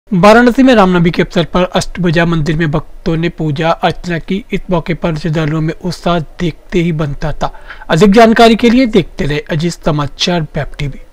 वाराणसी में रामनवमी के अवसर पर अष्टभुजा मंदिर में भक्तों ने पूजा अर्चना की। इस मौके पर श्रद्धालुओं में उत्साह देखते ही बनता था। अधिक जानकारी के लिए देखते रहे अजीत समाचार वेब टीवी।